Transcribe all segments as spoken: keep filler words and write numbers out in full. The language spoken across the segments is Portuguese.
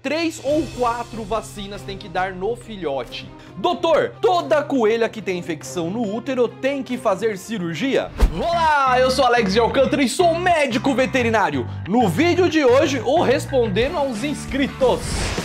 Três ou quatro vacinas tem que dar no filhote? Doutor, toda coelha que tem infecção no útero tem que fazer cirurgia? Olá, eu sou Alex de Alcântara e sou médico veterinário. No vídeo de hoje, o respondendo aos inscritos.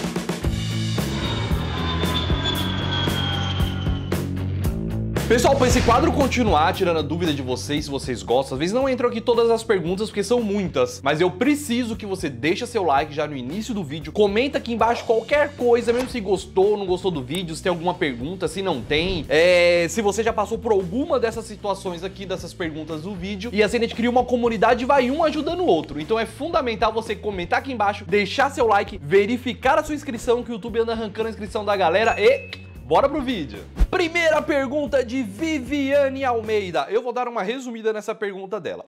Pessoal, para esse quadro continuar tirando a dúvida de vocês, se vocês gostam, às vezes não entram aqui todas as perguntas porque são muitas, mas eu preciso que você deixe seu like já no início do vídeo, comenta aqui embaixo qualquer coisa, mesmo se gostou ou não gostou do vídeo, se tem alguma pergunta, se não tem, é, se você já passou por alguma dessas situações aqui, dessas perguntas do vídeo, e assim a gente cria uma comunidade e vai um ajudando o outro. Então é fundamental você comentar aqui embaixo, deixar seu like, verificar a sua inscrição, que o YouTube anda arrancando a inscrição da galera e... bora pro vídeo! Primeira pergunta de Viviane Almeida. Eu vou dar uma resumida nessa pergunta dela.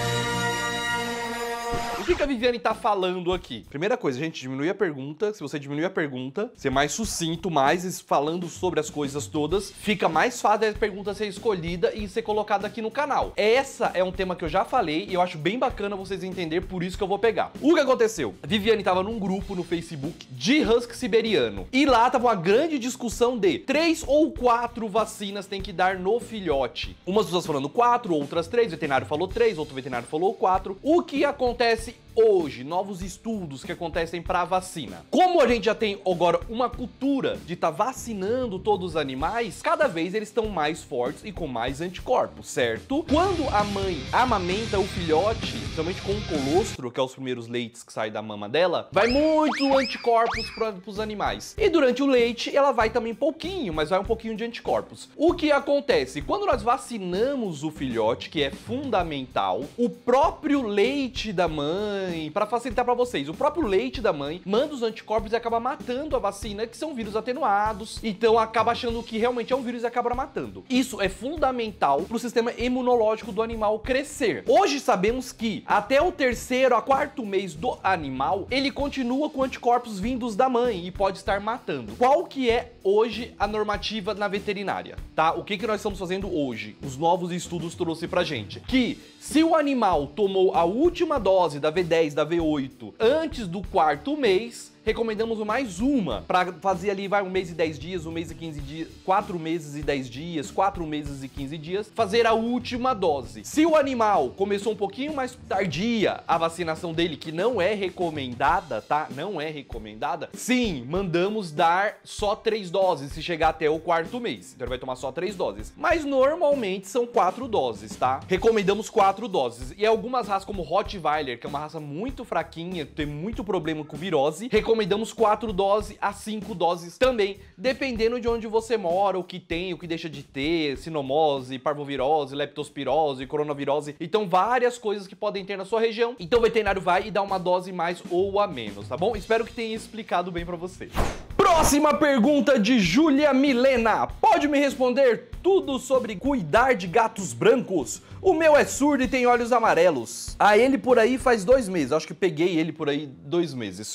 O que que a Viviane tá falando aqui? Primeira coisa, gente, diminui a pergunta. Se você diminuir a pergunta, ser mais sucinto, mais falando sobre as coisas todas, fica mais fácil a pergunta ser escolhida e ser colocada aqui no canal. Essa é um tema que eu já falei e eu acho bem bacana vocês entenderem, por isso que eu vou pegar. O que aconteceu? A Viviane tava num grupo no Facebook de husky siberiano e lá tava uma grande discussão de três ou quatro vacinas tem que dar no filhote. Umas pessoas falando quatro, outras três, o veterinário falou três, outro veterinário falou quatro. O que acontece hoje, novos estudos que acontecem para vacina. Como a gente já tem agora uma cultura de estar tá vacinando todos os animais, cada vez eles estão mais fortes e com mais anticorpos, certo? Quando a mãe amamenta o filhote, principalmente com o colostro, que é os primeiros leites que saem da mama dela, vai muito anticorpos para os animais. E durante o leite, ela vai também pouquinho, mas vai um pouquinho de anticorpos. O que acontece? Quando nós vacinamos o filhote, que é fundamental, o próprio leite da mãe, para facilitar para vocês, o próprio leite da mãe manda os anticorpos e acaba matando a vacina, que são vírus atenuados, então acaba achando que realmente é um vírus e acaba matando. Isso é fundamental para o sistema imunológico do animal crescer. Hoje sabemos que até o terceiro a quarto mês do animal, ele continua com anticorpos vindos da mãe e pode estar matando. Qual que é hoje a normativa na veterinária, tá? O que que nós estamos fazendo hoje? Os novos estudos trouxe pra gente que se o animal tomou a última dose da V dez, da V oito, antes do quarto mês, recomendamos mais uma, para fazer ali, vai um mês e dez dias, um mês e quinze dias, quatro meses e dez dias, quatro meses e quinze dias, fazer a última dose. Se o animal começou um pouquinho mais tardia a vacinação dele, que não é recomendada, tá? Não é recomendada, sim, mandamos dar só três doses, se chegar até o quarto mês. Então ele vai tomar só três doses. Mas normalmente são quatro doses, tá? Recomendamos quatro doses. E algumas raças como Rottweiler, que é uma raça muito fraquinha, tem muito problema com virose, recomendamos quatro doses a cinco doses também, dependendo de onde você mora, o que tem, o que deixa de ter, sinomose, parvovirose, leptospirose, coronavirose. Então, várias coisas que podem ter na sua região. Então, o veterinário vai e dá uma dose mais ou a menos, tá bom? Espero que tenha explicado bem pra vocês. Próxima pergunta de Júlia Milena. Pode me responder tudo sobre cuidar de gatos brancos? O meu é surdo e tem olhos amarelos. Ah, ele por aí faz dois meses. Acho que peguei ele por aí dois meses.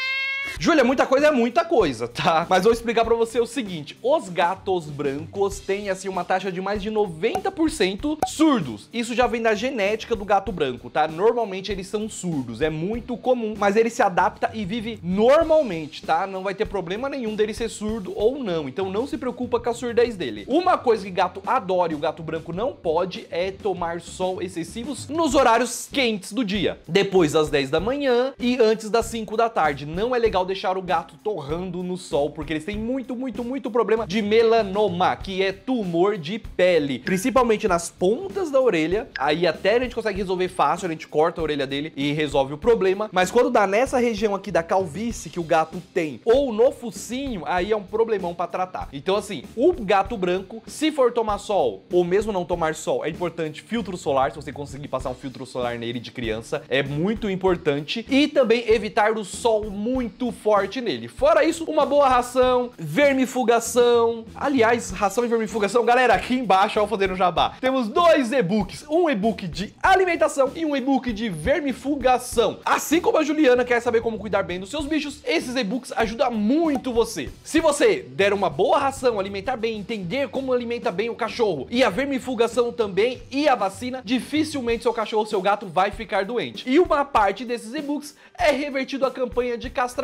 Júlia, muita coisa é muita coisa, tá? Mas vou explicar pra você o seguinte, os gatos brancos têm, assim, uma taxa de mais de noventa por cento surdos. Isso já vem da genética do gato branco, tá? Normalmente eles são surdos, é muito comum, mas ele se adapta e vive normalmente, tá? Não vai ter problema nenhum dele ser surdo ou não, então não se preocupa com a surdez dele. Uma coisa que gato adora e o gato branco não pode é tomar sol excessivos nos horários quentes do dia. Depois das dez da manhã e antes das cinco da tarde. Não é legal deixar o gato torrando no sol, porque eles têm muito, muito, muito problema de melanoma, que é tumor de pele, principalmente nas pontas da orelha. Aí até a gente consegue resolver fácil, a gente corta a orelha dele e resolve o problema, mas quando dá nessa região aqui da calvície que o gato tem, ou no focinho, aí é um problemão pra tratar. Então assim, o gato branco, se for tomar sol, ou mesmo não tomar sol, é importante filtro solar, se você conseguir passar um filtro solar nele de criança, é muito importante, e também evitar o sol muito forte nele. Fora isso, uma boa ração, vermifugação. Aliás, ração e vermifugação, galera, aqui embaixo, ó, fazendo jabá, temos dois e-books, um e-book de alimentação e um e-book de vermifugação. Assim como a Juliana quer saber como cuidar bem dos seus bichos, esses e-books ajudam muito você. Se você der uma boa ração, alimentar bem, entender como alimenta bem o cachorro, e a vermifugação também, e a vacina, dificilmente seu cachorro ou seu gato vai ficar doente. E uma parte desses e-books é revertido à campanha de castração.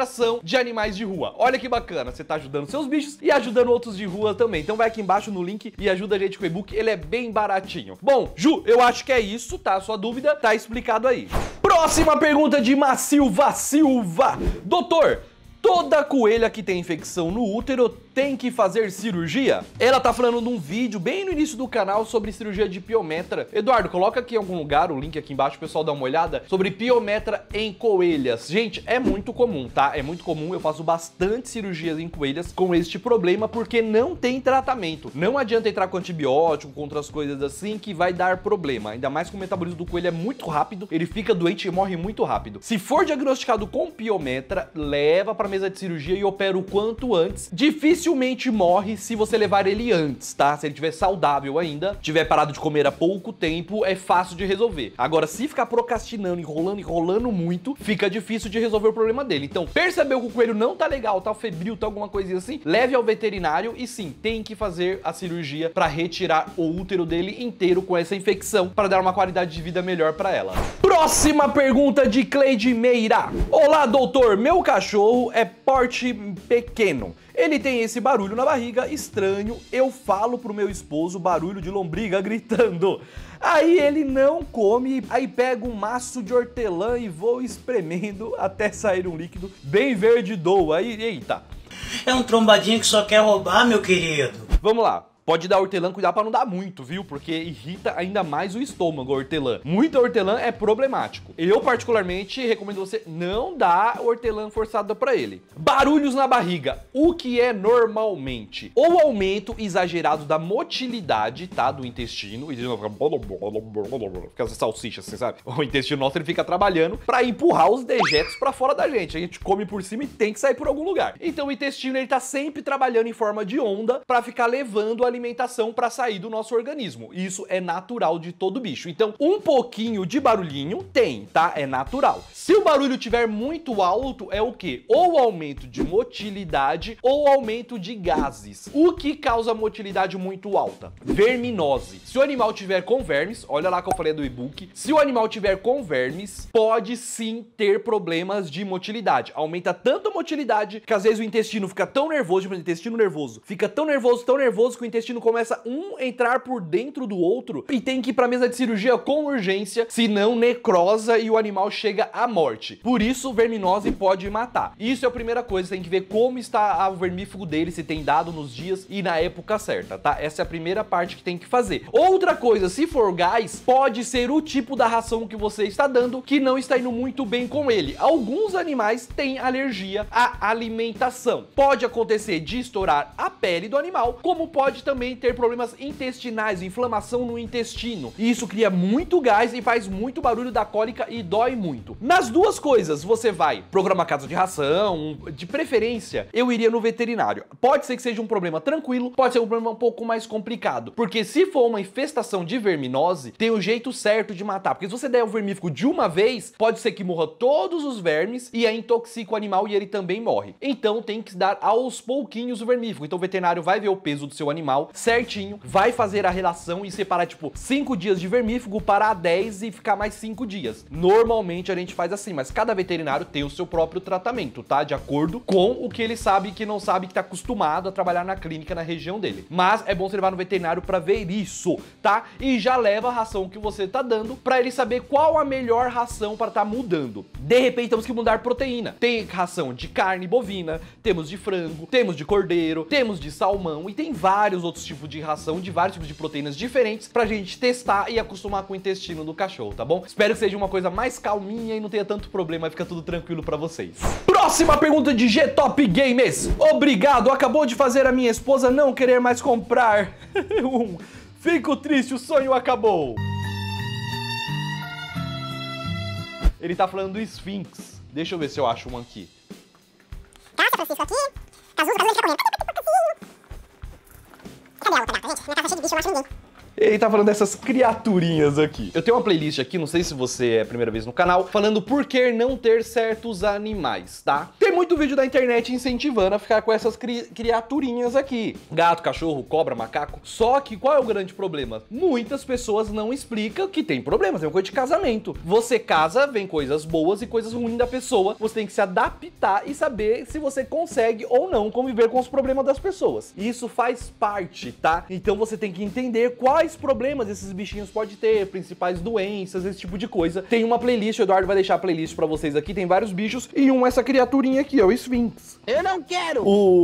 adoração de animais de rua. Olha que bacana, você tá ajudando seus bichos e ajudando outros de rua também. Então vai aqui embaixo no link e ajuda a gente com o e-book, ele é bem baratinho. Bom, Ju, eu acho que é isso, tá? Sua dúvida tá explicado aí. Próxima pergunta de Macilva Silva. Doutor, toda coelha que tem infecção no útero tem que fazer cirurgia? Ela tá falando num vídeo bem no início do canal sobre cirurgia de piometra. Eduardo, coloca aqui em algum lugar o link aqui embaixo, o pessoal dá uma olhada, sobre piometra em coelhas. Gente, é muito comum, tá? É muito comum, eu faço bastante cirurgias em coelhas com este problema, porque não tem tratamento. Não adianta entrar com antibiótico, com outras coisas assim, que vai dar problema. Ainda mais que o metabolismo do coelho é muito rápido, ele fica doente e morre muito rápido. Se for diagnosticado com piometra, leva pra mesa de cirurgia e opera o quanto antes. Dificilmente morre se você levar ele antes, tá? Se ele estiver saudável ainda, tiver parado de comer há pouco tempo, é fácil de resolver. Agora, se ficar procrastinando, enrolando, enrolando muito, fica difícil de resolver o problema dele. Então, percebeu que o coelho não tá legal, tá febril, tá alguma coisinha assim, leve ao veterinário e sim, tem que fazer a cirurgia para retirar o útero dele inteiro com essa infecção, para dar uma qualidade de vida melhor para ela. Próxima pergunta de Cleide Meira. Olá, doutor, meu cachorro é porte pequeno. Ele tem esse barulho na barriga estranho, eu falo pro meu esposo barulho de lombriga gritando. Aí ele não come, aí pega um maço de hortelã e vou espremendo até sair um líquido bem verde doa. Aí, eita. É um trombadinho que só quer roubar, meu querido. Vamos lá. Pode dar hortelã, cuidar pra não dar muito, viu? Porque irrita ainda mais o estômago, a hortelã. Muita hortelã é problemático. Eu, particularmente, recomendo você não dar hortelã forçada pra ele. Barulhos na barriga. O que é normalmente? O aumento exagerado da motilidade, tá? Do intestino. O intestino fica essa salsicha, assim, sabe? O intestino nosso, ele fica trabalhando pra empurrar os dejetos pra fora da gente. A gente come por cima e tem que sair por algum lugar. Então o intestino, ele tá sempre trabalhando em forma de onda pra ficar levando a alimentação para sair do nosso organismo. Isso é natural de todo bicho. Então, um pouquinho de barulhinho tem, tá? É natural. Se o barulho tiver muito alto, é o quê? Ou aumento de motilidade ou aumento de gases. O que causa motilidade muito alta? Verminose. Se o animal tiver com vermes, olha lá que eu falei do e-book, se o animal tiver com vermes, pode sim ter problemas de motilidade. Aumenta tanto a motilidade que às vezes o intestino fica tão nervoso, tipo, o intestino nervoso, fica tão nervoso, tão nervoso que o intestino começa um a entrar por dentro do outro e tem que ir pra mesa de cirurgia com urgência, senão necrosa e o animal chega à morte. Por isso, verminose pode matar. Isso é a primeira coisa, você tem que ver como está o vermífugo dele, se tem dado nos dias e na época certa, tá? Essa é a primeira parte que tem que fazer. Outra coisa, se for gás, pode ser o tipo da ração que você está dando que não está indo muito bem com ele. Alguns animais têm alergia à alimentação. Pode acontecer de estourar a pele do animal, como pode também ter problemas intestinais, inflamação no intestino. E isso cria muito gás e faz muito barulho da cólica e dói muito. Nas duas coisas, você vai programar casa de ração, de preferência, eu iria no veterinário. Pode ser que seja um problema tranquilo, pode ser um problema um pouco mais complicado, porque se for uma infestação de verminose, tem o jeito certo de matar, porque se você der o vermífugo de uma vez, pode ser que morra todos os vermes e aí intoxica o animal e ele também morre. Então tem que dar aos pouquinhos o vermífugo. Então o veterinário vai ver o peso do seu animal certinho, vai fazer a relação e separar tipo cinco dias de vermífugo para dez e ficar mais cinco dias. Normalmente a gente faz assim, mas cada veterinário tem o seu próprio tratamento, tá? De acordo com o que ele sabe e que não sabe, que tá acostumado a trabalhar na clínica na região dele. Mas é bom você levar no veterinário para ver isso, tá? E já leva a ração que você tá dando para ele saber qual a melhor ração para tá mudando. De repente temos que mudar proteína. Tem ração de carne bovina, temos de frango, temos de cordeiro, temos de salmão e tem vários outros tipos de ração, de vários tipos de proteínas diferentes pra gente testar e acostumar com o intestino do cachorro, tá bom? Espero que seja uma coisa mais calminha e não tenha tanto problema, e fica tudo tranquilo pra vocês. Próxima pergunta de G-Top Games. Obrigado, acabou de fazer a minha esposa não querer mais comprar um. Fico triste, o sonho acabou. Ele tá falando do Sphinx. Deixa eu ver se eu acho um aqui. Cássia, Francisco aqui. Cazuza, Cazuza, fica correndo. Cadê a outra gata, gente? Minha casa é cheia de bicho, eu não acho ninguém. Ele tá falando dessas criaturinhas aqui. Eu tenho uma playlist aqui, não sei se você é a primeira vez no canal, falando por que não ter certos animais, tá? Ter Tem muito vídeo da internet incentivando a ficar com essas cri criaturinhas aqui. Gato, cachorro, cobra, macaco. Só que qual é o grande problema? Muitas pessoas não explicam que tem problemas, é uma coisa de casamento. Você casa, vem coisas boas e coisas ruins da pessoa. Você tem que se adaptar e saber se você consegue ou não conviver com os problemas das pessoas. Isso faz parte, tá? Então você tem que entender quais problemas esses bichinhos podem ter, principais doenças, esse tipo de coisa. Tem uma playlist, o Eduardo vai deixar a playlist pra vocês aqui, tem vários bichos e um essa criaturinha aqui, ó, o Sphinx. Eu não quero!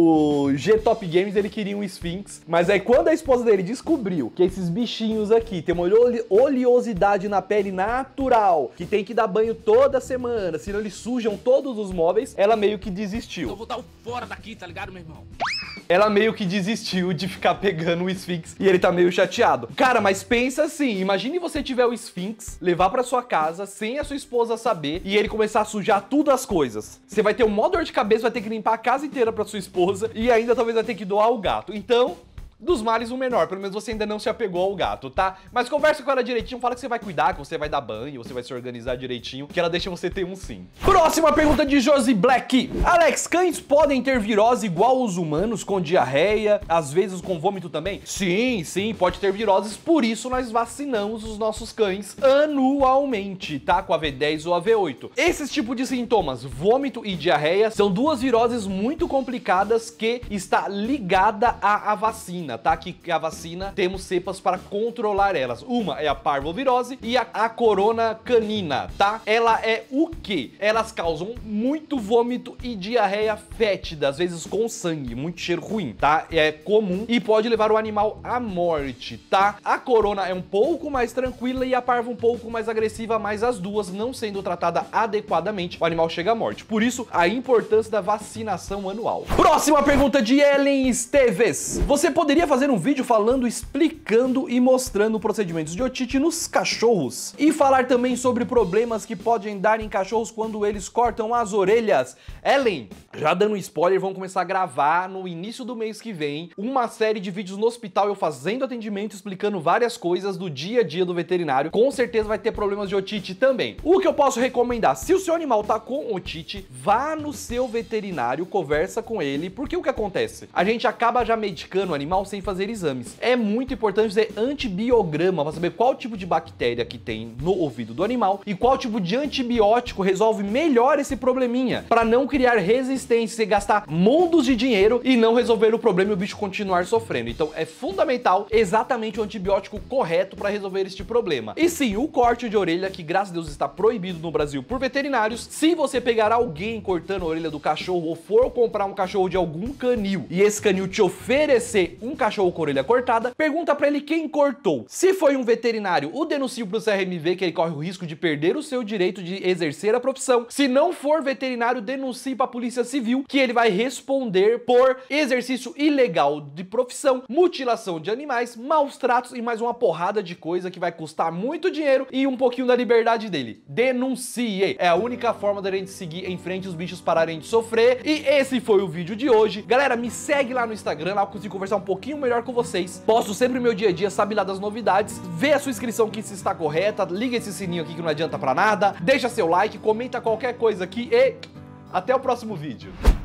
O G-Top Games, ele queria um Sphinx, mas aí quando a esposa dele descobriu que esses bichinhos aqui tem uma ole oleosidade na pele natural, que tem que dar banho toda semana, senão eles sujam todos os móveis, ela meio que desistiu. Eu vou dar o fora daqui, tá ligado, meu irmão? Ela meio que desistiu de ficar pegando o Sphinx e ele tá meio chateado. Cara, mas pensa assim, imagine você tiver o Sphinx, levar pra sua casa sem a sua esposa saber e ele começar a sujar tudo as coisas. Você vai ter um maior dor de cabeça, vai ter que limpar a casa inteira pra sua esposa e ainda talvez vai ter que doar o gato. Então, dos males o menor, pelo menos você ainda não se apegou ao gato, tá? Mas conversa com ela direitinho, fala que você vai cuidar, que você vai dar banho, você vai se organizar direitinho, que ela deixa você ter um sim. Próxima pergunta de Josi Black. Alex, cães podem ter virose igual os humanos, com diarreia, às vezes com vômito também? Sim, sim, pode ter viroses, por isso nós vacinamos os nossos cães anualmente, tá? Com a V dez ou a V oito. Esses tipos de sintomas, vômito e diarreia, são duas viroses muito complicadas que está ligada à, à vacina. Tá? Que a vacina temos cepas para controlar elas. Uma é a parvovirose e a, a corona canina, tá? Ela é o quê? Elas causam muito vômito e diarreia fétida, às vezes com sangue, muito cheiro ruim, tá? É comum e pode levar o animal à morte, tá? A corona é um pouco mais tranquila e a parvo um pouco mais agressiva, mas as duas não sendo tratadas adequadamente, o animal chega à morte. Por isso, a importância da vacinação anual. Próxima pergunta de Ellen Esteves. Você poderia fazer um vídeo falando, explicando e mostrando procedimentos de otite nos cachorros e falar também sobre problemas que podem dar em cachorros quando eles cortam as orelhas? Ellen, já dando spoiler, vamos começar a gravar no início do mês que vem uma série de vídeos no hospital, eu fazendo atendimento, explicando várias coisas do dia a dia do veterinário. Com certeza vai ter problemas de otite também. O que eu posso recomendar? Se o seu animal tá com otite, vá no seu veterinário, conversa com ele, porque o que acontece? A gente acaba já medicando o animal sem fazer exames. É muito importante fazer antibiograma para saber qual tipo de bactéria que tem no ouvido do animal e qual tipo de antibiótico resolve melhor esse probleminha, para não criar resistência e gastar mundos de dinheiro e não resolver o problema e o bicho continuar sofrendo. Então é fundamental exatamente o antibiótico correto para resolver este problema. E sim, o corte de orelha, que graças a Deus está proibido no Brasil por veterinários. Se você pegar alguém cortando a orelha do cachorro ou for comprar um cachorro de algum canil e esse canil te oferecer um cachorro com a orelha cortada, pergunta pra ele quem cortou. Se foi um veterinário, o denuncie pro C R M V, que ele corre o risco de perder o seu direito de exercer a profissão. Se não for veterinário, denuncie pra Polícia Civil, que ele vai responder por exercício ilegal de profissão, mutilação de animais, maus tratos e mais uma porrada de coisa que vai custar muito dinheiro e um pouquinho da liberdade dele. Denuncie! É a única forma da gente seguir em frente e os bichos pararem de sofrer. E esse foi o vídeo de hoje. Galera, me segue lá no Instagram, lá eu consigo conversar um pouquinho melhor com vocês. Posto sempre o meu dia a dia, sabe lá das novidades. Vê a sua inscrição aqui se está correta, liga esse sininho aqui que não adianta pra nada, deixa seu like, comenta qualquer coisa aqui e até o próximo vídeo.